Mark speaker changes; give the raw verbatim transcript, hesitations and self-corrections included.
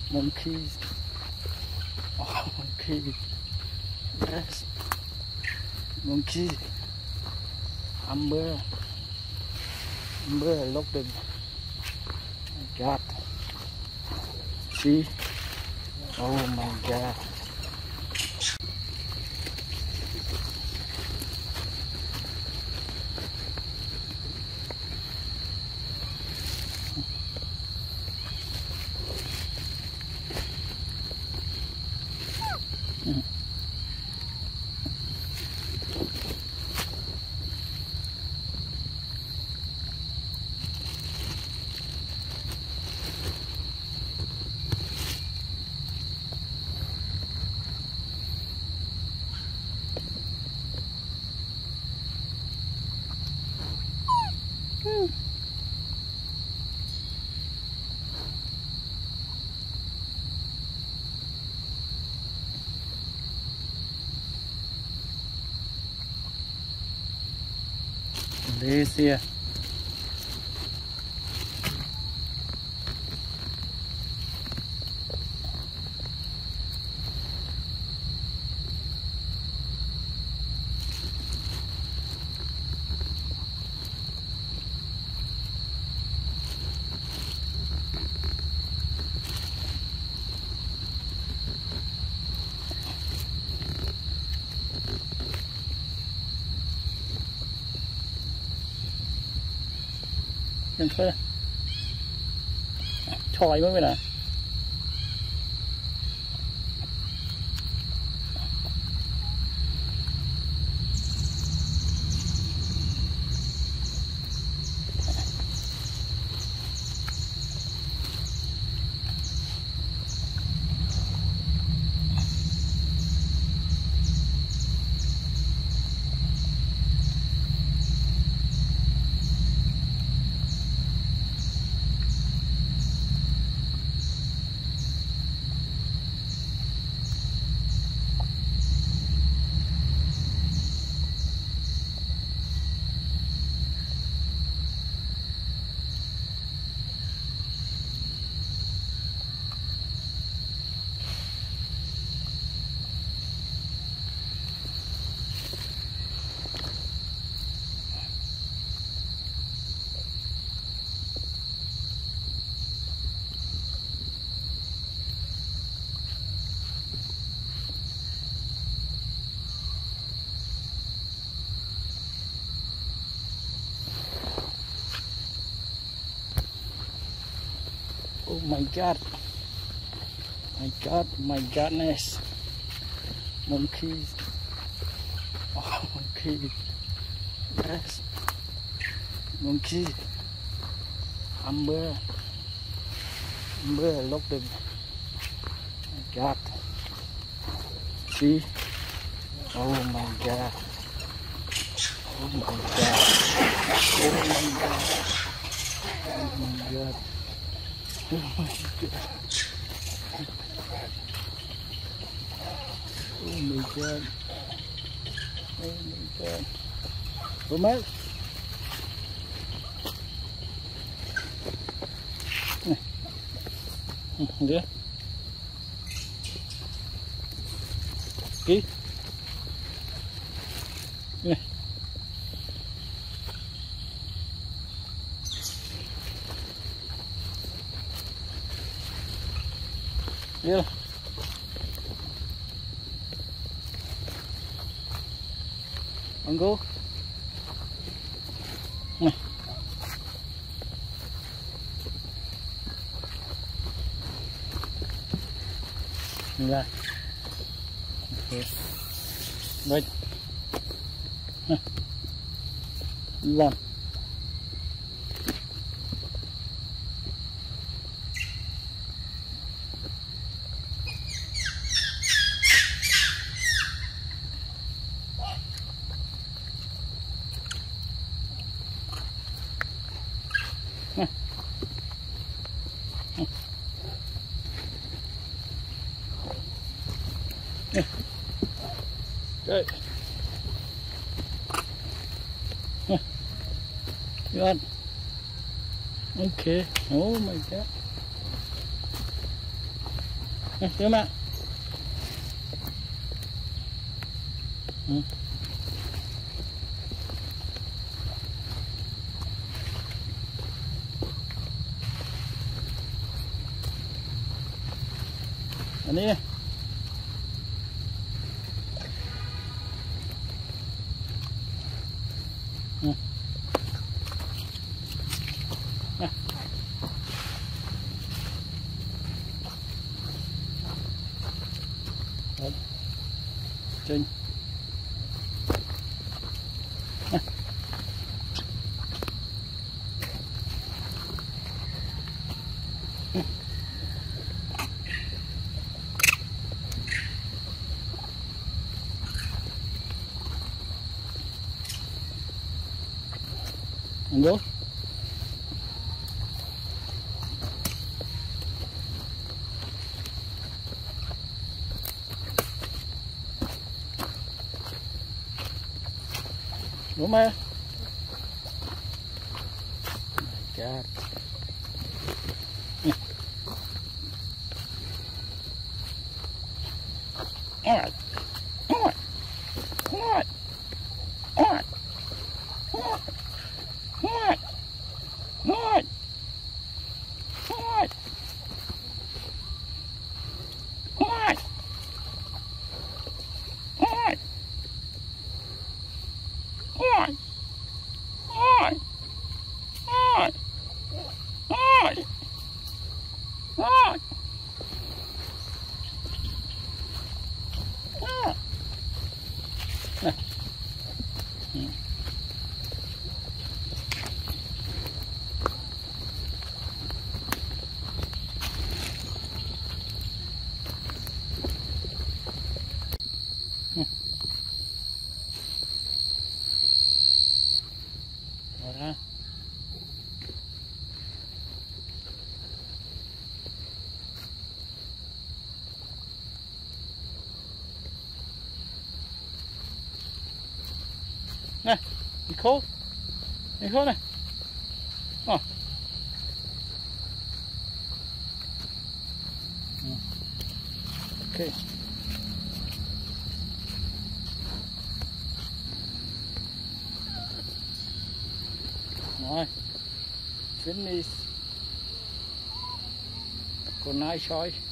Speaker 1: monkeys. Oh, monkey. Yes. Monkey. Amber. Amber, look them. My God. See? Oh my God. This here. Đừng phơi tròi mới nè. Oh my God, my God, my godness, monkeys, oh monkey, yes, monkey, Amber, Amber, look them, my God, see, oh my God, oh my God, oh my God, oh my God. Oh my God. Oh my God. Oh my God. Come out. Nè. Kì. Nè. Yeah. Anh go. Này. Ra. Okay. Đây. Làm. Good. Good. Okay. Oh my God. Đưa mà. Ừ. Anh đi. Ừ. Nè. Đấy. Trên. Nè. Ừ. Anh vô. Đúng không? My God. All right. All right. All right. All right. All right. All right. All right. All right. All right. All right. All right. All right. All right. All right. All right. Nè. Ừ. Ừ. Rồi ha. Nè, đi khô. Đi khô này. Ờ. Ừ. Ok. Rồi. Finish. Còn nai soi.